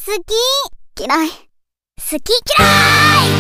き嫌い、好き嫌い、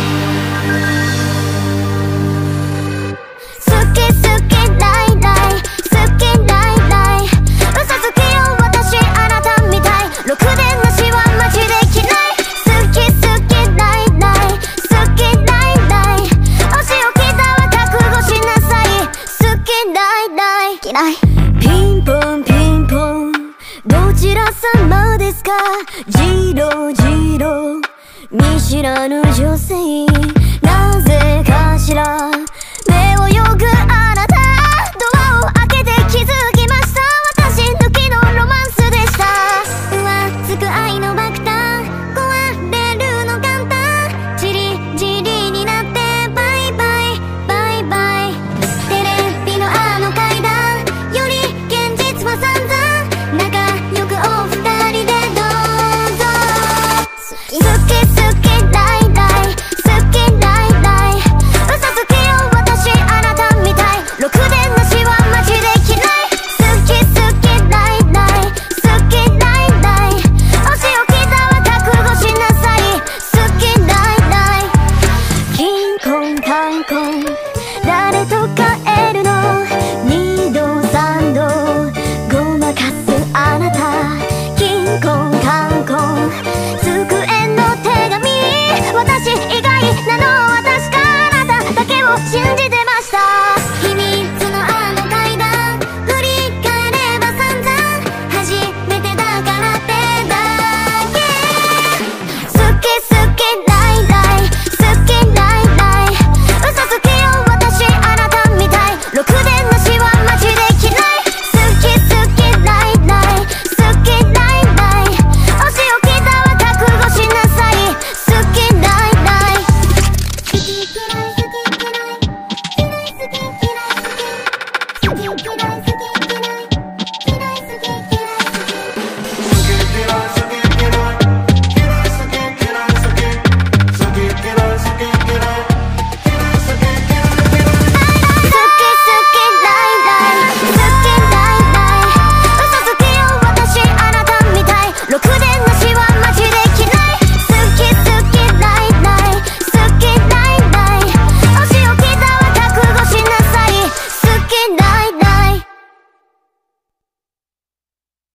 好き好きライライ、好きライライ、嘘つきよ私あなたみたい、ろくでなしはマジで嫌い、好き好きライライ、好きライライ、お仕置きだは覚悟しなさい、好きライライ嫌い、ピンポンピンポンどちら様ですか、ジロジロ見知らぬ女性、なぜかしら目をよぐあなた、ドアを開けて気づきました、私抜きのロマンスでした、浮つく愛の爆弾壊れるの簡単、じりじりになってバイバイバイバイ、テレビのあの階段より現実は散々、仲良くお二人でどうぞ、好き好きライライ、好きライライ、嘘つきよ私あなたみたい、ろくでなしはマジで嫌い、好き好きライライ、好きライライ、お仕置きだは覚悟しなさい、好きライライ、キンコンカンコン誰と帰るの、二度三度ごまかすあなた、キンコンカンコン机の手紙、私以外なのは確かあなただけを信じてました。